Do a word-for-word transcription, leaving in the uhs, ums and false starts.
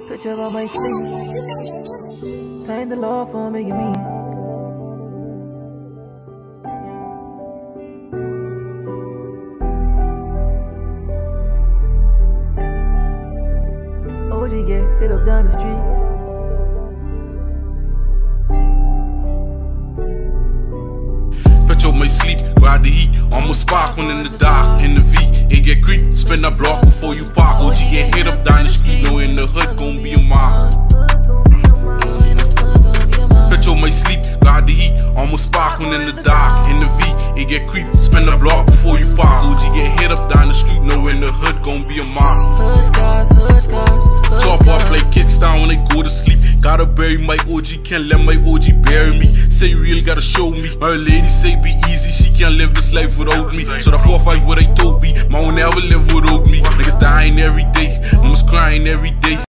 Picture of my sleep. Thank the Lord for making me. O G get hit up down the street. Picture of my sleep, ride the heat, almost spark when in the dark, in the V. It get creep, spin a block before you park. O G get hit up down the street, know in the hood gon' be a mile. Picture of my sleep, ride the heat, almost spark when in the dark, in the V. It get creep, spin a block before you park. O G get hit up down the street, know in the hood gon' be a mile. Hood scars, hood scars, hood Top off play kickstand when I go to sleep. Gotta bury my O G, can't let my O G bury me. Say you really gotta show me. My lady say be easy, she can't live this life without me. So the four five what I told me, my own never live without me. Niggas dying every day, mama's crying every day.